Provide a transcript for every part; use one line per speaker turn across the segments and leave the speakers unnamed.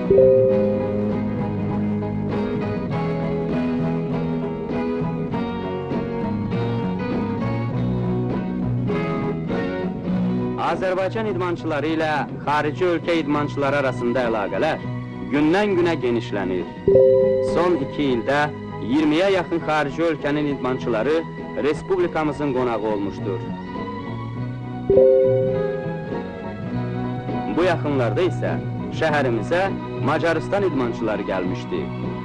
Azərbaycan idmançıları ilə xarici ölkə idmançıları arasında əlaqələr gündən-günə genişlənir. Son 2 ildə 20-yə yaxın xarici ölkənin idmançıları Respublikamızın qonağı olmuşdur. Bu yaxınlarda isə şəhərimizə Macaristan idmançıları gəlmişdi.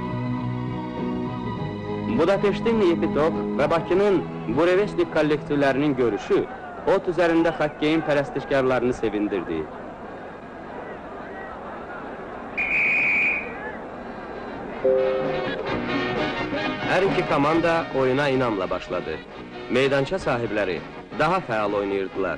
Budapeştin Yepitok və Bakının Burevestnik kollektivlərinin görüşü ot üzərində xokkeyin pərəstişkarlarını sevindirdi. Hər iki komanda oyuna inamla başladı. Meydança sahibləri daha fəal oynayırdılar.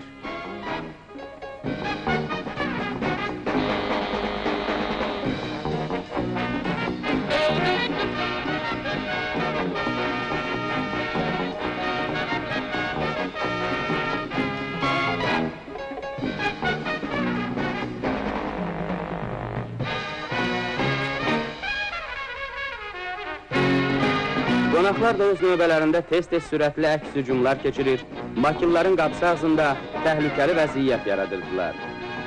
Qonaqlar da öz növbələrində tez-tez sürətli əks hücumlar keçirir, Bakılıların qapısı ağzında təhlükəli vəziyyət yaradırdılar.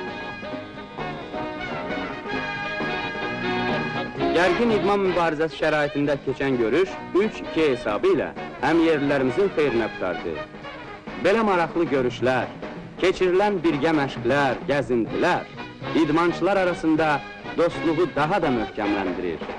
Gərgin idman mübarizəsi şəraitində keçən görüş 3-2 hesabı ilə həm yerlilərimizin xeyrinə qutardı. Belə maraqlı görüşlər, keçirilən birgə məşqlər, gəzintilər, idmançılar arasında dostluğu daha da möhkəmləndirir.